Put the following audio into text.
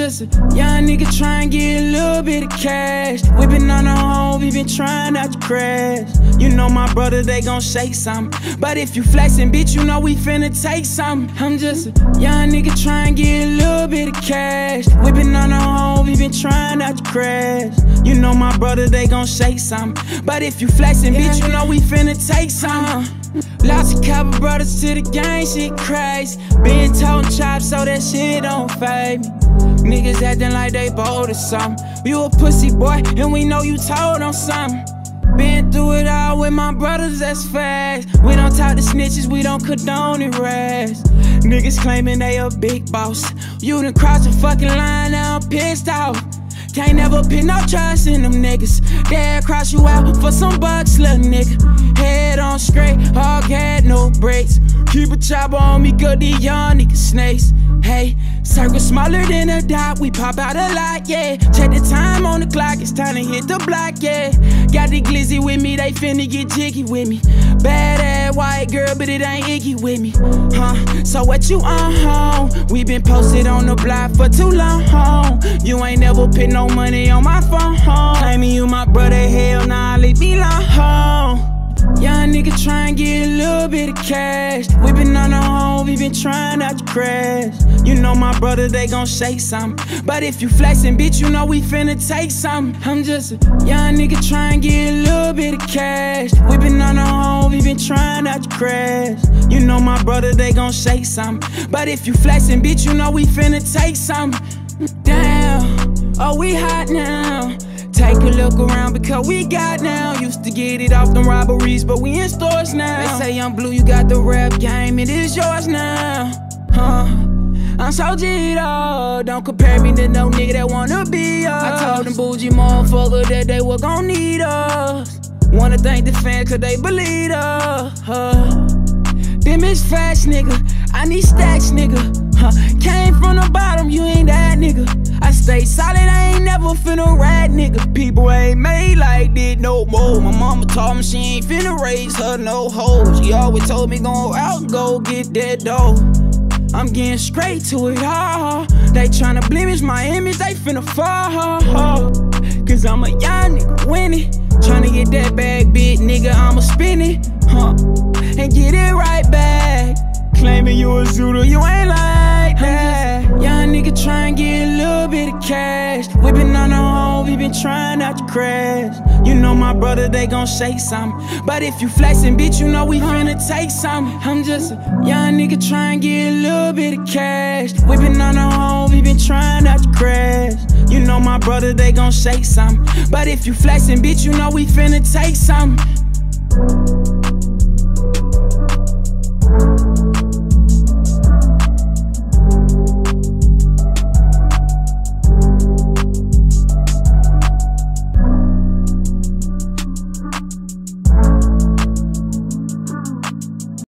just a young nigga trying to get a little bit of cash. We been on our home, we been trying not to crash. You know my brother, they gon' shake something. But if you flexin', bitch, you know we finna take something. I'm just a young nigga trying to get a little bit of cash. We been on our home, we been trying not to crash. You know my brother, they gon' shake something. But if you flexin', bitch, you know we finna take something. Lost a couple brothers to the gang, shit crazy. Been toting chops so that shit don't fade me. Niggas acting like they bold or something. You a pussy boy and we know you told on something. Been through it all with my brothers, that's fast. We don't talk to snitches, we don't condone it rash. Niggas claiming they a big boss. You done crossed the fucking line, now I'm pissed off. Can't never put no trust in them niggas. They'll cross you out for some bucks, little nigga. Head on straight, hard hat, no brakes. Keep a chopper on me, cause these young niggas snakes. Hey, circle smaller than a dot, we pop out a lot, yeah. Check the time on the clock, it's time to hit the block, yeah. Got the glizzy with me, they finna get jiggy with me. Bad ass white girl, but it ain't icky with me, So what you on home? We been posted on the block for too long. You ain't never put no money on my phone. Claiming you my brother, hell nah, leave me alone. Young nigga trying to get a little bit of cash. We been on our home, we been trying not to crash. You know my brother, they gon' shake something. But if you flexin', bitch, you know we finna take something. I'm just a young nigga trying to get a little bit of cash. We been on our home, we been trying not to crash. You know my brother, they gon' shake something. But if you flexin', bitch, you know we finna take something. Damn, oh we hot now. Take a look around because we got now. Used to get it off them robberies, but we in stores now. They say I'm blue, you got the rap game, it is yours now. I'm so G-Dog, don't compare me to no nigga that wanna be us. I told them bougie motherfuckers that they were gon' need us. Wanna thank the fans cause they believe us. Them is fast nigga, I need stacks nigga. Came from the bottom, you ain't that nigga. I stay solid, I ain't never finna rat nigga. People ain't made like this no more. My mama told me she ain't finna raise her no hoes. She always told me go out and go get that dough. I'm getting straight to it all. They tryna blemish my image, they finna fall. Cause I'm a young nigga winning. Tryna get that bag, big nigga, I'ma spin it, and get it right back. Claiming you a Zulu, you ain't like that. Young nigga tryna get a little bit of cash. We been on our home, we been trying not to crash. You know my brother, they gon' shake something. But if you flexin', bitch, you know we finna take something. I'm just a young nigga tryna get a little bit of cash. We been on our home, we been trying not to crash. You know my brother, they gon' shake something. But if you flexin', bitch, you know we finna take something.